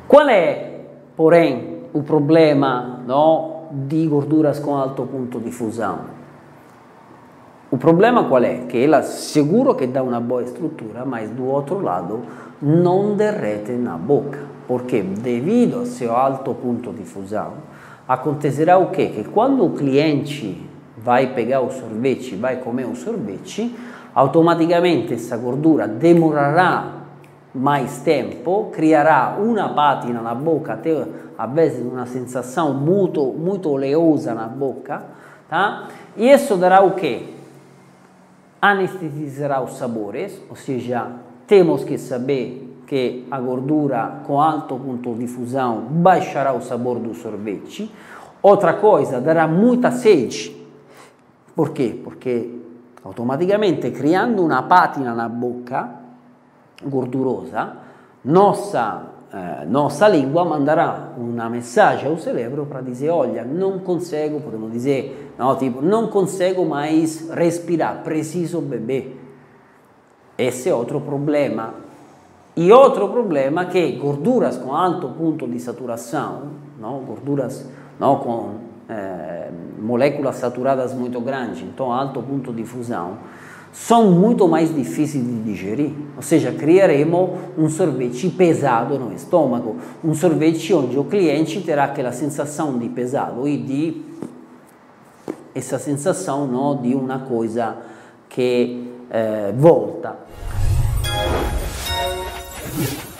Qual é, porém, o problema, no, di gorduras com alto punto di fusão? O problema qual é? Que ela seguro que dá uma boa estrutura, mas do outro lado não derrete na boca, porque devido ao seu alto ponto de fusão, acontecerá o quê? Que quando o cliente vai pegar o sorvete, vai comer o sorvete, automaticamente essa gordura demorará mais tempo, criará uma pátina na boca, até a vezes uma sensação muito oleosa na boca, tá? E isso dará o quê? Anestesizará os sabores, ou seja, temos que saber que a gordura com alto ponto de fusão baixará o sabor do sorvete. Outra coisa, dará muita sede. Por quê? Porque automaticamente, criando uma pátina na boca gordurosa, nossa língua mandará uma mensagem ao cérebro para dizer, olha, não consigo, podemos dizer, não, tipo, não consigo mais respirar, preciso beber. Esse é outro problema. E outro problema é que gorduras com alto ponto de saturação, não, gorduras não, com moléculas saturadas muito grandes, então alto ponto de fusão, são muito mais difíceis de digerir, ou seja, criaremos um sorvete pesado no estômago, um sorvete onde o cliente terá aquela sensação de pesado e de essa sensação, não, de uma coisa que volta.